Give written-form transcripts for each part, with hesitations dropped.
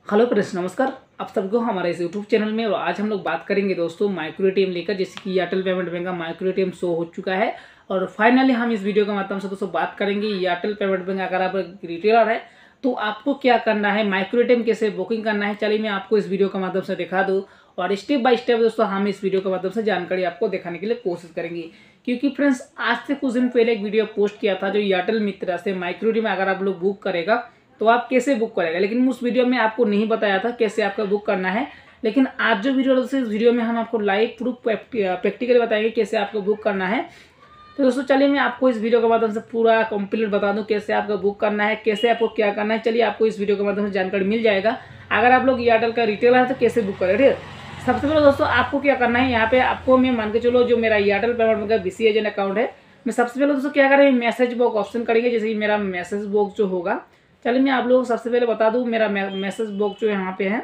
Hello friends, नमस्कार। आप सबको हमारे इस यूट्यूब चैनल में। और आज हम लोग बात करेंगे दोस्तों माइक्रो एटीएम लेकर, जैसे कि एयरटेल पेमेंट बैंक का माइक्रो एटीएम शो हो चुका है। और फाइनली हम इस वीडियो के माध्यम से दोस्तों बात करेंगे एयरटेल पेमेंट बैंक अगर आप रिटेलर है तो आपको क्या करना है, माइक्रो एटीएम कैसे बुकिंग करना है। चलिए मैं आपको इस वीडियो के माध्यम से दिखा दूँ और स्टेप बाय स्टेप दोस्तों हम इस वीडियो के माध्यम से जानकारी आपको दिखाने के लिए कोशिश करेंगे। क्योंकि फ्रेंड्स आज से कुछ दिन पहले एक वीडियो पोस्ट किया था जो एयरटेल मित्र से माइक्रो एटीएम अगर आप लोग बुक करेगा तो आप कैसे बुक करेगा, लेकिन उस वीडियो में आपको नहीं बताया था कैसे आपका बुक करना है। लेकिन आज जो वीडियो दोस्तों, इस वीडियो में हम आपको लाइव प्रूफ प्रैक्टिकली बताएंगे कैसे आपको बुक करना है। तो दोस्तों चलिए मैं आपको इस वीडियो के माध्यम से पूरा कंप्लीट बता दूं कैसे आपको बुक करना है, कैसे आपको क्या करना है। चलिए आपको इस वीडियो के माध्यम से जानकारी मिल जाएगा। अगर आप लोग एयरटेल का रिटेलर है तो कैसे बुक करें, ठीक है। सबसे पहले दोस्तों आपको क्या करना है, यहाँ पे आपको मैं मान के चलो जो मेरा एयरटेल पेमेंट बैंक का BC एजेंट अकाउंट है, मैं सबसे पहले दोस्तों क्या करें, मैसेज बॉक्स ऑप्शन करेंगे। जैसे कि मेरा मैसेज बॉक्स जो होगा, चलिए मैं आप लोगों को सबसे पहले बता दूं मेरा मैसेज बॉक्स जो यहाँ पे है।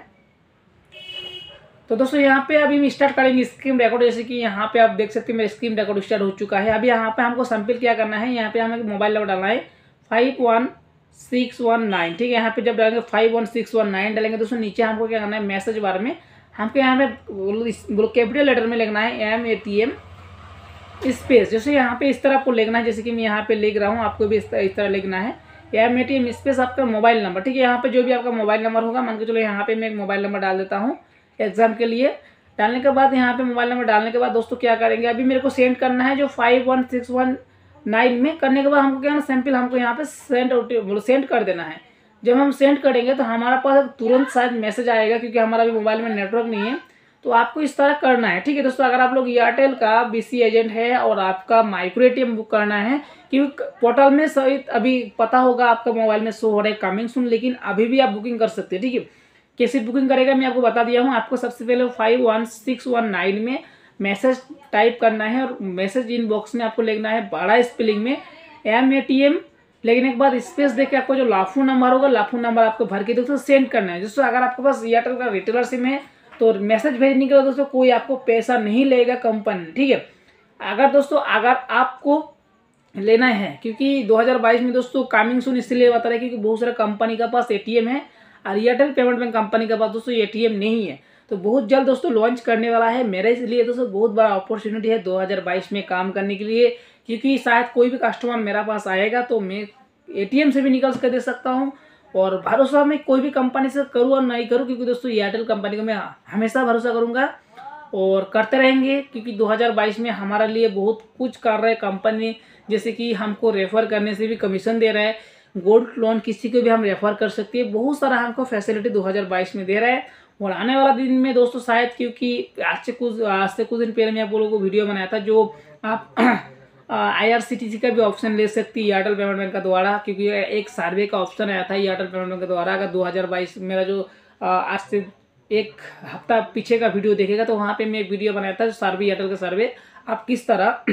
तो दोस्तों यहाँ पे अभी हम स्टार्ट करेंगे स्क्रीन रिकॉर्ड। जैसे कि यहाँ पे आप देख सकते हैं मेरा स्क्रीन रिकॉर्ड स्टार्ट हो चुका है। अभी यहाँ पे हमको सैंपल क्या करना है, यहाँ पे हमें मोबाइल नंबर डालना है 51619, ठीक है। यहाँ पे जब डालेंगे 51619 डालेंगे दोस्तों, नीचे हमको क्या करना है, मैसेज बार में हमको यहाँ पे बोलो कैपिटल लेटर में लिखना है MATM स्पेस। जैसे यहाँ पे इस तरह आपको लिखना है, जैसे कि मैं यहाँ पे लिख रहा हूँ, आपको भी इस तरह लिखना है MATM स्पेस आपका मोबाइल नंबर, ठीक है। यहाँ पे जो भी आपका मोबाइल नंबर होगा, मान के चलो यहाँ पे मैं एक मोबाइल नंबर डाल देता हूँ एग्जाम के लिए। डालने के बाद यहाँ पे मोबाइल नंबर डालने के बाद दोस्तों क्या करेंगे, अभी मेरे को सेंड करना है जो 51619 में। करने के बाद हमको क्या ना, सैंपल हमको यहाँ पे सेंड कर देना है। जब हम सेंड करेंगे तो हमारे पास तुरंत शायद मैसेज आएगा, क्योंकि हमारा अभी मोबाइल में नेटवर्क नहीं है। तो आपको इस तरह करना है, ठीक है दोस्तों। अगर आप लोग एयरटेल का BC एजेंट है और आपका माइक्रो एटीएम बुक करना है, क्योंकि पोर्टल में सही अभी पता होगा आपका मोबाइल में शो हो रहा है कमिंग सून, लेकिन अभी भी आप बुकिंग कर सकते हैं, ठीक है। कैसे बुकिंग करेगा मैं आपको बता दिया हूँ। आपको सबसे पहले 51619 में मैसेज टाइप करना है और मैसेज इनबॉक्स में आपको लिखना है बड़ा स्पेलिंग में MATM। लिखने के बाद स्पेस देके आपको जो लाफू नंबर होगा, लाफू नंबर आपको भर के दोस्तों सेंड करना है। दोस्तों अगर आपके पास एयरटेल का रिटेलर सिम है तो मैसेज भेजने के बाद दोस्तों कोई आपको पैसा नहीं लेगा कंपनी, ठीक है। अगर आपको लेना है, क्योंकि 2022 में दोस्तों कमिंग सून इसलिए बता रहे हैं क्योंकि बहुत सारा कंपनी का पास ATM है और एयरटेल पेमेंट बैंक कंपनी के पास दोस्तों ATM नहीं है। तो बहुत जल्द दोस्तों लॉन्च करने वाला है। मेरे इसलिए दोस्तों बहुत बड़ा अपॉर्चुनिटी है 2022 में काम करने के लिए, क्योंकि शायद कोई भी कस्टमर मेरा पास आएगा तो मैं ATM से भी निकल कर दे सकता हूँ। और भरोसा मैं कोई भी कंपनी से करूँ और नहीं करूँ, क्योंकि दोस्तों एयरटेल कंपनी को मैं हमेशा भरोसा करूँगा और करते रहेंगे। क्योंकि 2022 में हमारे लिए बहुत कुछ कर रहा है कंपनी, जैसे कि हमको रेफर करने से भी कमीशन दे रहा है, गोल्ड लोन किसी को भी हम रेफर कर सकते हैं, बहुत सारा हमको फैसिलिटी 2022 में दे रहा है। और आने वाला दिन में दोस्तों शायद, क्योंकि आज से कुछ दिन पहले मैं आप लोगों को वीडियो बनाया था जो आप IRCTC का भी ऑप्शन ले सकती है एयरटेल पेमेंट बैंक का द्वारा, क्योंकि एक सर्वे का ऑप्शन आया था एयरटेल पेमेंट बैंक के द्वारा। अगर 2022 मेरा जो आज से एक हफ्ता पीछे का वीडियो देखेगा तो वहाँ पे मैं एक वीडियो बनाया था सर्वे, एयरटेल का सर्वे, आप किस तरह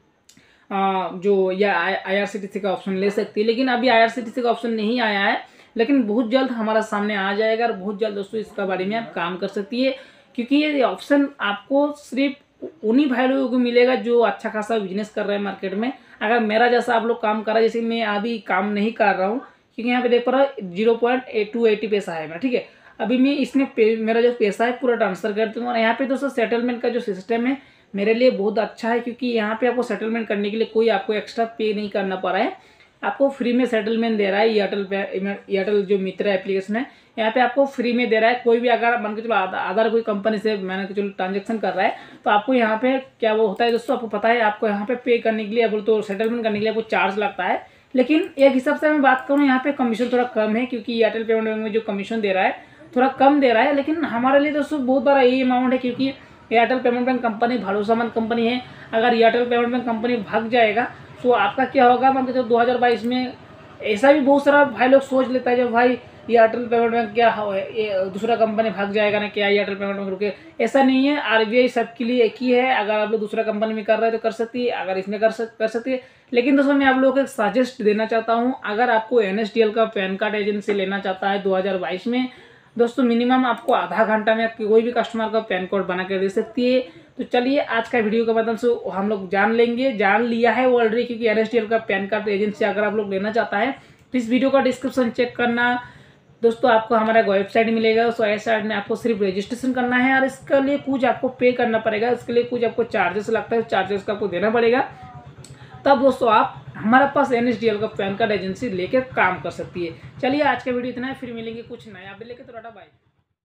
जो या IRCTC का ऑप्शन ले सकती है। लेकिन अभी IRCTC का ऑप्शन नहीं आया है, लेकिन बहुत जल्द हमारा सामने आ जाएगा और बहुत जल्द दोस्तों इसका बारे में आप काम कर सकती है। क्योंकि ये ऑप्शन आपको सिर्फ उन्हीं भाई लोगों को मिलेगा जो अच्छा खासा बिजनेस कर रहे हैं मार्केट में। अगर मेरा जैसा आप लोग काम कर रहा है, जैसे मैं अभी काम नहीं कर रहा हूँ, क्योंकि यहाँ पे देख पा रहा है 0.280 पैसा है मेरा, ठीक है। अभी मैं इसमें मेरा जो पैसा है पूरा ट्रांसफर कर दूँगा। और यहाँ पे दोस्तों सेटलमेंट का जो सिस्टम है मेरे लिए बहुत अच्छा है, क्योंकि यहाँ पे आपको सेटलमेंट करने के लिए कोई आपको एक्स्ट्रा पे नहीं करना पड़ रहा है, आपको फ्री में सेटलमेंट दे रहा है एयरटेल जो मित्र एप्लीकेशन है। यहाँ पे आपको फ्री में दे रहा है। कोई भी अगर मान के चलो अदर कोई कंपनी से मैंने चलो ट्रांजेक्शन कर रहा है तो आपको यहाँ पे क्या वो होता है दोस्तों, आपको पता है आपको यहाँ पे पे करने के लिए बोल तो सेटलमेंट करने के लिए आपको चार्ज लगता है। लेकिन एक हिसाब से मैं बात करूँ यहाँ पे कमीशन थोड़ा कम है, क्योंकि एयरटेल पेमेंट बैंक में जो कमीशन दे रहा है थोड़ा कम दे रहा है। लेकिन हमारे लिए दोस्तों बहुत बड़ा ये अमाउंट है, क्योंकि एयरटेल पेमेंट बैंक कंपनी भरोसेमंद कंपनी है। अगर एयरटेल पेमेंट बैंक कंपनी भाग जाएगा तो आपका क्या होगा, मान के चलो 2022 में ऐसा भी बहुत सारा भाई लोग सोच लेता है जब भाई एयरटेल पेमेंट बैंक क्या दूसरा कंपनी भाग जाएगा ना, क्या एयरटेल पेमेंट बैंक रुके। ऐसा नहीं है, RBI सबके लिए एक ही है। अगर आप लोग दूसरा कंपनी में कर रहे हैं तो कर सकती है, अगर इसमें कर सकती है। लेकिन दोस्तों मैं आप लोगों को सजेस्ट देना चाहता हूँ, अगर आपको NSDL का पैन कार्ड एजेंसी लेना चाहता है 2022 में दोस्तों, मिनिमम आपको आधा घंटा में कोई भी कस्टमर का पैन कार्ड बना कर दे सकती है। तो चलिए आज का वीडियो के माध्यम से हम लोग जान लिया है ऑलरेडी, क्योंकि NSDL का पैन कार्ड एजेंसी अगर आप लोग लेना चाहता है तो इस वीडियो का डिस्क्रिप्शन चेक करना, दोस्तों आपको हमारा वेबसाइट मिलेगा, उस वेबसाइट में आपको सिर्फ रजिस्ट्रेशन करना है और इसके लिए कुछ आपको पे करना पड़ेगा, इसके लिए कुछ आपको चार्जेस लगता है, चार्जेस का आपको देना पड़ेगा। तब दोस्तों आप हमारे पास NSDL का पैन कार्ड एजेंसी लेकर काम कर सकती है। चलिए आज का वीडियो इतना है, फिर मिलेंगे कुछ नया अपडेट लेकर। तो टाटा बाय।